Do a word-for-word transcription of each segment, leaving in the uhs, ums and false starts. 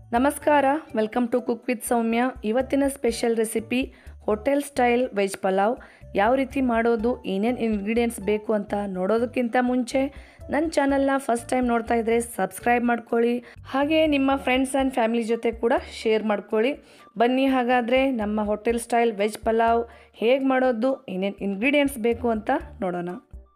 ನಮಸ್ಕಾರ, welcome to cook with Soumya. ಇವತ್ತಿನ special recipe hotel style veg pulao. ಯಾವ ರೀತಿ ಮಾಡೋದು, ಏನೇನು ಇಂಗ್ರೀಡಿಯೆಂಟ್ಸ್ ಬೇಕು ಅಂತ ನೋಡೋದಕ್ಕಿಂತ ಮುಂಚೆ ನನ್ನ ಚಾನಲ್ನ ಫಸ್ಟ್ ಟೈಮ್ ನೋಡ್ತಾ ಇದ್ದರೆ ಸಬ್ಸ್ಕ್ರೈಬ್ ಮಾಡ್ಕೊಳ್ಳಿ. ಹಾಗೆ ನಿಮ್ಮ ಫ್ರೆಂಡ್ಸ್ ಆ್ಯಂಡ್ ಫ್ಯಾಮಿಲಿ ಜೊತೆ ಕೂಡ ಶೇರ್ ಮಾಡ್ಕೊಳ್ಳಿ. ಬನ್ನಿ ಹಾಗಾದರೆ ನಮ್ಮ ಹೋಟೆಲ್ ಸ್ಟೈಲ್ ವೆಜ್ ಪಲಾವ್ ಹೇಗೆ ಮಾಡೋದು, ಏನೇನು ಇಂಗ್ರೀಡಿಯೆಂಟ್ಸ್ ಬೇಕು ಅಂತ ನೋಡೋಣ.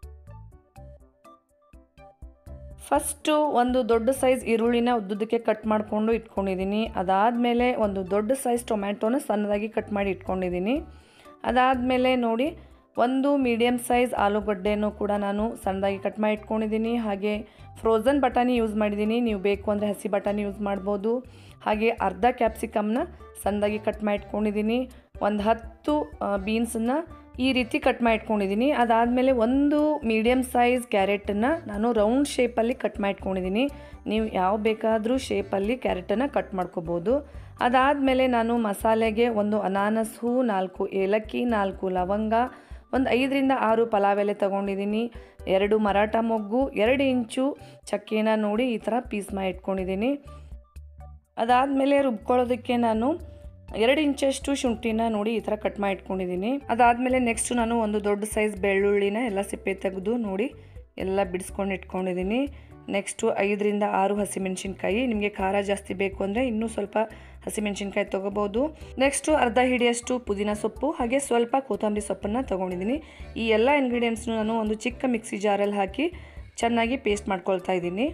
ಫಸ್ಟು ಒಂದು ದೊಡ್ಡ ಸೈಜ್ ಈರುಳ್ಳಿನ ಉದ್ದುದಕ್ಕೆ ಕಟ್ ಮಾಡಿಕೊಂಡು ಇಟ್ಕೊಂಡಿದ್ದೀನಿ. ಅದಾದಮೇಲೆ ಒಂದು ದೊಡ್ಡ ಸೈಜ್ ಟೊಮ್ಯಾಟೋನ ಸಣ್ಣದಾಗಿ ಕಟ್ ಮಾಡಿ ಇಟ್ಕೊಂಡಿದ್ದೀನಿ. ಅದಾದಮೇಲೆ ನೋಡಿ, ಒಂದು ಮೀಡಿಯಮ್ ಸೈಜ್ ಆಲೂಗಡ್ಡೆನೂ ಕೂಡ ನಾನು ಸಣ್ಣದಾಗಿ ಕಟ್ ಮಾಡಿ ಇಟ್ಕೊಂಡಿದ್ದೀನಿ. ಹಾಗೆ ಫ್ರೋಝನ್ ಬಟಾಣಿ ಯೂಸ್ ಮಾಡಿದ್ದೀನಿ, ನೀವು ಬೇಕು ಅಂದರೆ ಹಸಿ ಬಟಾಣಿ ಯೂಸ್ ಮಾಡ್ಬೋದು. ಹಾಗೆ ಅರ್ಧ ಕ್ಯಾಪ್ಸಿಕಮ್ನ ಸಣ್ಣದಾಗಿ ಕಟ್ ಮಾಡಿ ಇಟ್ಕೊಂಡಿದ್ದೀನಿ. ಒಂದು ಹತ್ತು ಬೀನ್ಸನ್ನು ಈ ರೀತಿ ಕಟ್ ಮಾಡಿ ಇಟ್ಕೊಂಡಿದ್ದೀನಿ. ಅದಾದಮೇಲೆ ಒಂದು ಮೀಡಿಯಮ್ ಸೈಜ್ ಕ್ಯಾರೆಟನ್ನು ನಾನು ರೌಂಡ್ ಶೇಪಲ್ಲಿ ಕಟ್ ಮಾಡಿ ಇಟ್ಕೊಂಡಿದ್ದೀನಿ. ನೀವು ಯಾವ ಬೇಕಾದರೂ ಶೇಪಲ್ಲಿ ಕ್ಯಾರೆಟನ್ನು ಕಟ್ ಮಾಡ್ಕೋಬೋದು. ಅದಾದಮೇಲೆ ನಾನು ಮಸಾಲೆಗೆ ಒಂದು ಅನಾನಸ್ ಹೂ, ನಾಲ್ಕು ಏಲಕ್ಕಿ, ನಾಲ್ಕು ಲವಂಗ, ಒಂದು ಐದರಿಂದ ಆರು ಪಲಾವ್ ಎಲೆ ತೊಗೊಂಡಿದ್ದೀನಿ. ಎರಡು ಮರಾಠ ಮೊಗ್ಗು, ಎರಡು ಇಂಚು ಚಕ್ಕೆನ ನೋಡಿ ಈ ಥರ ಪೀಸ್ ಮಾಡಿ ಇಟ್ಕೊಂಡಿದ್ದೀನಿ. ಅದಾದಮೇಲೆ ರುಬ್ಕೊಳ್ಳೋದಕ್ಕೆ ನಾನು ಎರಡು ಇಂಚಷ್ಟು ಶುಂಠಿನ ನೋಡಿ ಈ ಥರ ಕಟ್ ಮಾಡಿ ಇಟ್ಕೊಂಡಿದ್ದೀನಿ. ಅದಾದಮೇಲೆ ನೆಕ್ಸ್ಟು ನಾನು ಒಂದು ದೊಡ್ಡ ಸೈಜ್ ಬೆಳ್ಳುಳ್ಳಿನ ಎಲ್ಲ ಸಿಪ್ಪೆ ತೆಗೆದು ನೋಡಿ ಎಲ್ಲ ಬಿಡಿಸ್ಕೊಂಡು ಇಟ್ಕೊಂಡಿದ್ದೀನಿ. ನೆಕ್ಸ್ಟು ಐದರಿಂದ ಆರು ಹಸಿಮೆಣ್ಸಿನ್ಕಾಯಿ, ನಿಮಗೆ ಖಾರ ಜಾಸ್ತಿ ಬೇಕು ಅಂದರೆ ಇನ್ನೂ ಸ್ವಲ್ಪ ಹಸಿಮೆಣ್ಸಿನ್ಕಾಯಿ ತೊಗೋಬೋದು. ನೆಕ್ಸ್ಟು ಅರ್ಧ ಹಿಡಿಯಷ್ಟು ಪುದೀನ ಸೊಪ್ಪು, ಹಾಗೆ ಸ್ವಲ್ಪ ಕೊತ್ತಂಬರಿ ಸೊಪ್ಪನ್ನು ತೊಗೊಂಡಿದ್ದೀನಿ. ಈ ಎಲ್ಲ ಇಂಗ್ರೀಡಿಯೆಂಟ್ಸ್ನು ನಾನು ಒಂದು ಚಿಕ್ಕ ಮಿಕ್ಸಿ ಜಾರಲ್ಲಿ ಹಾಕಿ ಚೆನ್ನಾಗಿ ಪೇಸ್ಟ್ ಮಾಡ್ಕೊಳ್ತಾ ಇದ್ದೀನಿ.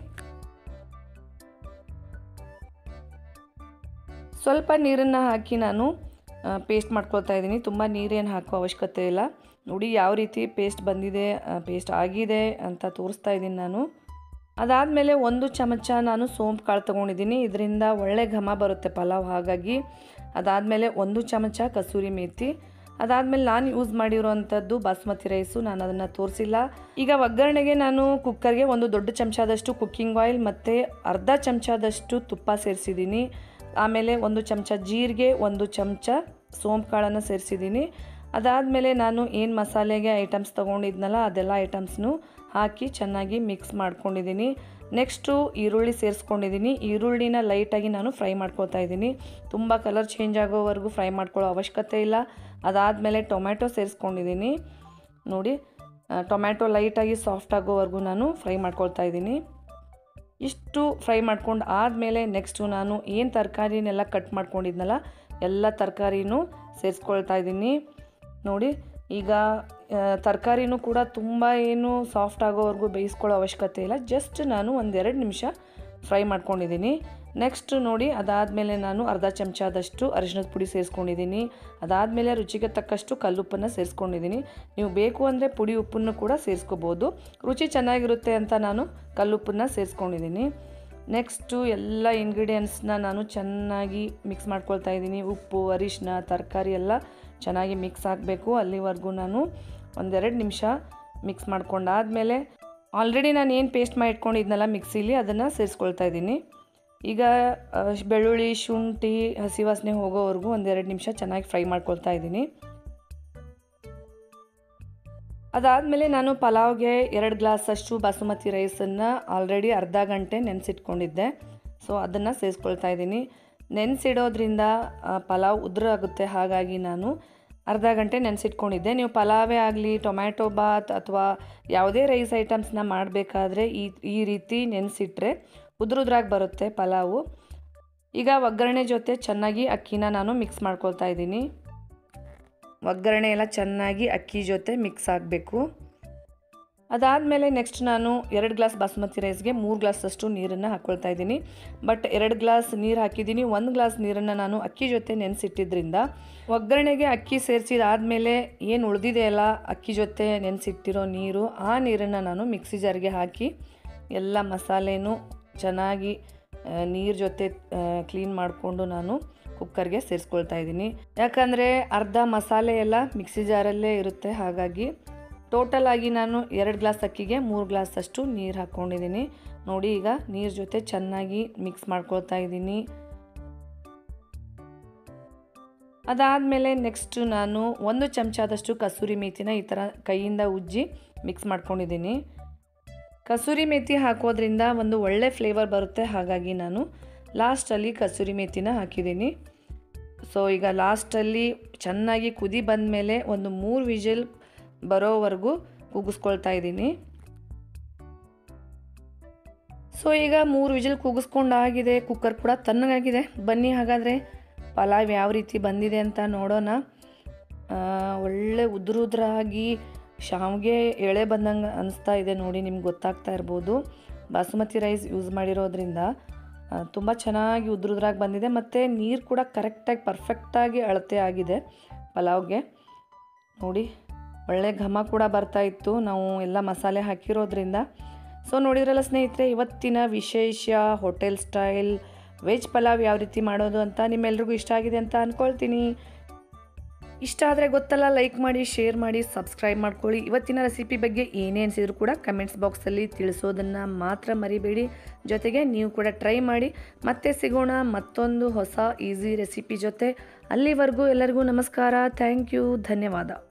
ಸ್ವಲ್ಪ ನೀರನ್ನು ಹಾಕಿ ನಾನು ಪೇಸ್ಟ್ ಮಾಡ್ಕೊಳ್ತಾ ಇದ್ದೀನಿ. ತುಂಬ ನೀರೇನು ಹಾಕೋ ಅವಶ್ಯಕತೆ ಇಲ್ಲ. ನೋಡಿ ಯಾವ ರೀತಿ ಪೇಸ್ಟ್ ಬಂದಿದೆ, ಪೇಸ್ಟ್ ಆಗಿದೆ ಅಂತ ತೋರಿಸ್ತಾ ಇದ್ದೀನಿ ನಾನು. ಅದಾದಮೇಲೆ ಒಂದು ಚಮಚ ನಾನು ಸೋಂಪು ಕಾಳು ತೊಗೊಂಡಿದ್ದೀನಿ, ಇದರಿಂದ ಒಳ್ಳೆ ಘಮ ಬರುತ್ತೆ ಪಲಾವ್, ಹಾಗಾಗಿ. ಅದಾದಮೇಲೆ ಒಂದು ಚಮಚ ಕಸೂರಿ ಮೇಥಿ. ಅದಾದಮೇಲೆ ನಾನು ಯೂಸ್ ಮಾಡಿರೋವಂಥದ್ದು ಬಾಸ್ಮತಿ ರೈಸು, ನಾನು ಅದನ್ನು ತೋರಿಸಿಲ್ಲ. ಈಗ ಒಗ್ಗರಣೆಗೆ ನಾನು ಕುಕ್ಕರ್ಗೆ ಒಂದು ದೊಡ್ಡ ಚಮಚದಷ್ಟು ಕುಕ್ಕಿಂಗ್ ಆಯಿಲ್ ಮತ್ತು ಅರ್ಧ ಚಮಚದಷ್ಟು ತುಪ್ಪ ಸೇರಿಸಿದ್ದೀನಿ. ಆಮೇಲೆ ಒಂದು ಚಮಚ ಜೀರಿಗೆ, ಒಂದು ಚಮಚ ಸೋಂಪು ಕಾಳನ್ನು ಸೇರಿಸಿದ್ದೀನಿ. ಅದಾದಮೇಲೆ ನಾನು ಏನು ಮಸಾಲೆಗೆ ಐಟಮ್ಸ್ ತೊಗೊಂಡಿದ್ನಲ್ಲ ಅದೆಲ್ಲ ಐಟಮ್ಸ್ನು ಹಾಕಿ ಚೆನ್ನಾಗಿ ಮಿಕ್ಸ್ ಮಾಡ್ಕೊಂಡಿದ್ದೀನಿ. ನೆಕ್ಸ್ಟು ಈರುಳ್ಳಿ ಸೇರಿಸ್ಕೊಂಡಿದ್ದೀನಿ. ಈರುಳ್ಳಿನ ಲೈಟಾಗಿ ನಾನು ಫ್ರೈ ಮಾಡ್ಕೊಳ್ತಾ ಇದ್ದೀನಿ, ತುಂಬ ಕಲರ್ ಚೇಂಜ್ ಆಗೋವರೆಗೂ ಫ್ರೈ ಮಾಡ್ಕೊಳ್ಳೋ ಅವಶ್ಯಕತೆ ಇಲ್ಲ. ಅದಾದಮೇಲೆ ಟೊಮ್ಯಾಟೊ ಸೇರಿಸ್ಕೊಂಡಿದ್ದೀನಿ. ನೋಡಿ, ಟೊಮ್ಯಾಟೊ ಲೈಟಾಗಿ ಸಾಫ್ಟ್ ಆಗೋವರೆಗೂ ನಾನು ಫ್ರೈ ಮಾಡ್ಕೊಳ್ತಾ ಇದ್ದೀನಿ. ಇಷ್ಟು ಫ್ರೈ ಮಾಡ್ಕೊಂಡು ಆದಮೇಲೆ ನೆಕ್ಸ್ಟು ನಾನು ಏನು ತರಕಾರಿನೆಲ್ಲ ಕಟ್ ಮಾಡ್ಕೊಂಡಿದ್ನಲ್ಲ ಎಲ್ಲ ತರಕಾರಿನೂ ಸೇರಿಸ್ಕೊಳ್ತಾ ಇದ್ದೀನಿ. ನೋಡಿ, ಈಗ ತರಕಾರಿನೂ ಕೂಡ ತುಂಬ ಏನು ಸಾಫ್ಟ್ ಆಗೋವರೆಗೂ ಬೇಯಿಸ್ಕೊಳ್ಳೋ ಅವಶ್ಯಕತೆ ಇಲ್ಲ, ಜಸ್ಟ್ ನಾನು ಒಂದೆರಡು ನಿಮಿಷ ಫ್ರೈ ಮಾಡ್ಕೊಂಡಿದ್ದೀನಿ. ನೆಕ್ಸ್ಟ್ ನೋಡಿ, ಅದಾದಮೇಲೆ ನಾನು ಅರ್ಧ ಚಮಚದಷ್ಟು ಅರಿಶಿಣದ ಪುಡಿ ಸೇರಿಸ್ಕೊಂಡಿದ್ದೀನಿ. ಅದಾದಮೇಲೆ ರುಚಿಗೆ ತಕ್ಕಷ್ಟು ಕಲ್ಲುಪ್ಪನ್ನು ಸೇರಿಸ್ಕೊಂಡಿದ್ದೀನಿ. ನೀವು ಬೇಕು ಅಂದರೆ ಪುಡಿ ಉಪ್ಪನ್ನು ಕೂಡ ಸೇರಿಸ್ಕೋಬೋದು, ರುಚಿ ಚೆನ್ನಾಗಿರುತ್ತೆ ಅಂತ ನಾನು ಕಲ್ಲುಪ್ಪನ್ನು ಸೇರಿಸ್ಕೊಂಡಿದ್ದೀನಿ. ನೆಕ್ಸ್ಟು ಎಲ್ಲ ಇಂಗ್ರೀಡಿಯೆಂಟ್ಸ್ನ ನಾನು ಚೆನ್ನಾಗಿ ಮಿಕ್ಸ್ ಮಾಡ್ಕೊಳ್ತಾ ಇದ್ದೀನಿ. ಉಪ್ಪು, ಅರಿಶಿನ, ತರಕಾರಿ ಎಲ್ಲ ಚೆನ್ನಾಗಿ ಮಿಕ್ಸ್ ಆಗಬೇಕು, ಅಲ್ಲಿವರೆಗೂ ನಾನು ಒಂದೆರಡು ನಿಮಿಷ ಮಿಕ್ಸ್ ಮಾಡ್ಕೊಂಡಾದಮೇಲೆ ಆಲ್ರೆಡಿ ನಾನು ಏನು ಪೇಸ್ಟ್ ಮಾಡಿ ಇಟ್ಕೊಂಡಿದ್ನಲ್ಲ ಮಿಕ್ಸಿಲಿ ಅದನ್ನು ಸೇರಿಸ್ಕೊಳ್ತಾ ಇದ್ದೀನಿ. ಈಗ ಬೆಳ್ಳುಳ್ಳಿ, ಶುಂಠಿ ಹಸಿ ವಾಸನೆ ಹೋಗೋವರೆಗೂ ಒಂದೆರಡು ನಿಮಿಷ ಚೆನ್ನಾಗಿ ಫ್ರೈ ಮಾಡ್ಕೊಳ್ತಾ ಇದ್ದೀನಿ. ಅದಾದಮೇಲೆ ನಾನು ಪಲಾವ್ಗೆ ಎರಡು ಗ್ಲಾಸಷ್ಟು ಬಾಸುಮತಿ ರೈಸನ್ನು ಆಲ್ರೆಡಿ ಅರ್ಧ ಗಂಟೆ ನೆನೆಸಿಟ್ಕೊಂಡಿದ್ದೆ, ಸೊ ಅದನ್ನು ಸೇರಿಸ್ಕೊಳ್ತಾ ಇದ್ದೀನಿ. ನೆನೆಸಿಡೋದ್ರಿಂದ ಪಲಾವ್ ಉದುರಾಗುತ್ತೆ, ಹಾಗಾಗಿ ನಾನು ಅರ್ಧ ಗಂಟೆ ನೆನೆಸಿಟ್ಕೊಂಡಿದ್ದೆ. ನೀವು ಪಲಾವೇ ಆಗಲಿ, ಟೊಮ್ಯಾಟೊ ಬಾತ್ ಅಥವಾ ಯಾವುದೇ ರೈಸ್ ಐಟಮ್ಸ್ನ ಮಾಡಬೇಕಾದ್ರೆ ಈ ಈ ರೀತಿ ನೆನೆಸಿಟ್ರೆ ಉದುರುದ್ರಾಗಿ ಬರುತ್ತೆ ಪಲಾವು. ಈಗ ಒಗ್ಗರಣೆ ಜೊತೆ ಚೆನ್ನಾಗಿ ಅಕ್ಕಿನ ನಾನು ಮಿಕ್ಸ್ ಮಾಡ್ಕೊಳ್ತಾ ಇದ್ದೀನಿ. ಒಗ್ಗರಣೆ ಎಲ್ಲ ಚೆನ್ನಾಗಿ ಅಕ್ಕಿ ಜೊತೆ ಮಿಕ್ಸ್ ಆಗಬೇಕು. ಅದಾದಮೇಲೆ ನೆಕ್ಸ್ಟ್ ನಾನು ಎರಡು ಗ್ಲಾಸ್ ಬಾಸ್ಮತಿ ರೈಸ್ಗೆ ಮೂರು ಗ್ಲಾಸಷ್ಟು ನೀರನ್ನು ಹಾಕ್ಕೊಳ್ತಾ ಇದ್ದೀನಿ. ಬಟ್ ಎರಡು ಗ್ಲಾಸ್ ನೀರು ಹಾಕಿದ್ದೀನಿ, ಒಂದು ಗ್ಲಾಸ್ ನೀರನ್ನು ನಾನು ಅಕ್ಕಿ ಜೊತೆ ನೆನೆಸಿಟ್ಟಿದ್ರಿಂದ ಒಗ್ಗರಣೆಗೆ ಅಕ್ಕಿ ಸೇರಿಸಿದಾದಮೇಲೆ ಏನು ಉಳಿದಿದೆಯಲ್ಲ ಅಕ್ಕಿ ಜೊತೆ ನೆನೆಸಿಟ್ಟಿರೋ ನೀರು, ಆ ನೀರನ್ನು ನಾನು ಮಿಕ್ಸಿ ಜಾರ್ಗೆ ಹಾಕಿ ಎಲ್ಲ ಮಸಾಲೆನೂ ಚೆನ್ನಾಗಿ ನೀರು ಜೊತೆ ಕ್ಲೀನ್ ಮಾಡಿಕೊಂಡು ನಾನು ಕುಕ್ಕರ್ಗೆ ಸೇರಿಸ್ಕೊಳ್ತಾ ಇದ್ದೀನಿ. ಯಾಕಂದರೆ ಅರ್ಧ ಮಸಾಲೆ ಎಲ್ಲ ಮಿಕ್ಸಿ ಜಾರಲ್ಲೇ ಇರುತ್ತೆ, ಹಾಗಾಗಿ ಟೋಟಲ್ ಆಗಿ ನಾನು ಎರಡು ಗ್ಲಾಸ್ ಅಕ್ಕಿಗೆ ಮೂರು ಗ್ಲಾಸಷ್ಟು ನೀರು ಹಾಕ್ಕೊಂಡಿದ್ದೀನಿ. ನೋಡಿ, ಈಗ ನೀರು ಜೊತೆ ಚೆನ್ನಾಗಿ ಮಿಕ್ಸ್ ಮಾಡ್ಕೊಳ್ತಾ ಇದ್ದೀನಿ. ಅದಾದಮೇಲೆ ನೆಕ್ಸ್ಟು ನಾನು ಒಂದು ಚಮಚದಷ್ಟು ಕಸೂರಿ ಮೇಥಿನ ಈ ಥರ ಕೈಯಿಂದ ಉಜ್ಜಿ ಮಿಕ್ಸ್ ಮಾಡ್ಕೊಂಡಿದ್ದೀನಿ. ಕಸೂರಿ ಮೇಥಿ ಹಾಕೋದ್ರಿಂದ ಒಂದು ಒಳ್ಳೆ ಫ್ಲೇವರ್ ಬರುತ್ತೆ, ಹಾಗಾಗಿ ನಾನು ಲಾಸ್ಟಲ್ಲಿ ಕಸೂರಿ ಮೇಥಿನ ಹಾಕಿದ್ದೀನಿ. ಸೊ ಈಗ ಲಾಸ್ಟಲ್ಲಿ ಚೆನ್ನಾಗಿ ಕುದಿ ಬಂದ ಮೇಲೆ ಒಂದು ಮೂರು ವಿಜಿಲ್ ಬರೋವರೆಗೂ ಕೂಗಿಸ್ಕೊಳ್ತಾ ಇದ್ದೀನಿ. ಸೊ ಈಗ ಮೂರು ವಿಜಿಲ್ ಕೂಗಿಸ್ಕೊಂಡಾಗಿದೆ, ಕುಕ್ಕರ್ ಕೂಡ ತಣ್ಣಗಾಗಿದೆ. ಬನ್ನಿ ಹಾಗಾದರೆ ಪಲಾವ್ ಯಾವ ರೀತಿ ಬಂದಿದೆ ಅಂತ ನೋಡೋಣ. ಒಳ್ಳೆ ಉದುರುದ್ರಾಗಿ ಶಾವಿಗೆ ಎಳೆ ಬಂದಂಗೆ ಅನಿಸ್ತಾ ಇದೆ ನೋಡಿ, ನಿಮ್ಗೆ ಗೊತ್ತಾಗ್ತಾ ಇರ್ಬೋದು. ಬಾಸುಮತಿ ರೈಸ್ ಯೂಸ್ ಮಾಡಿರೋದ್ರಿಂದ ತುಂಬ ಚೆನ್ನಾಗಿ ಉದುರುದ್ರಾಗಿ ಬಂದಿದೆ ಮತ್ತು ನೀರು ಕೂಡ ಕರೆಕ್ಟಾಗಿ ಪರ್ಫೆಕ್ಟಾಗಿ ಅಳತೆ ಆಗಿದೆ ಪಲಾವ್ಗೆ. ನೋಡಿ ಒಳ್ಳೆ ಘಮ ಕೂಡ ಬರ್ತಾ ಇತ್ತು ನಾವು ಎಲ್ಲ ಮಸಾಲೆ ಹಾಕಿರೋದ್ರಿಂದ. ಸೊ ನೋಡಿದ್ರಲ್ಲ ಸ್ನೇಹಿತರೆ, ಇವತ್ತಿನ ವಿಶೇಷ ಹೋಟೆಲ್ ಸ್ಟೈಲ್ ವೆಜ್ ಪಲಾವ್ ಯಾವ ರೀತಿ ಮಾಡೋದು ಅಂತ ನಿಮ್ಮೆಲ್ರಿಗೂ ಇಷ್ಟ ಆಗಿದೆ ಅಂತ ಅಂದ್ಕೊಳ್ತೀನಿ. ಇಷ್ಟ ಆದರೆ ಗೊತ್ತಲ್ಲ, ಲೈಕ್ ಮಾಡಿ, ಶೇರ್ ಮಾಡಿ, ಸಬ್ಸ್ಕ್ರೈಬ್ ಮಾಡ್ಕೊಳ್ಳಿ. ಇವತ್ತಿನ ರೆಸಿಪಿ ಬಗ್ಗೆ ಏನೇ ಅನಿಸಿದ್ರು ಕೂಡ ಕಮೆಂಟ್ಸ್ ಬಾಕ್ಸಲ್ಲಿ ತಿಳಿಸೋದನ್ನು ಮಾತ್ರ ಮರಿಬೇಡಿ. ಜೊತೆಗೆ ನೀವು ಕೂಡ ಟ್ರೈ ಮಾಡಿ. ಮತ್ತೆ ಸಿಗೋಣ ಮತ್ತೊಂದು ಹೊಸ ಈಸಿ ರೆಸಿಪಿ ಜೊತೆ. ಅಲ್ಲಿವರೆಗೂ ಎಲ್ಲರಿಗೂ ನಮಸ್ಕಾರ. Thank you. ಧನ್ಯವಾದ.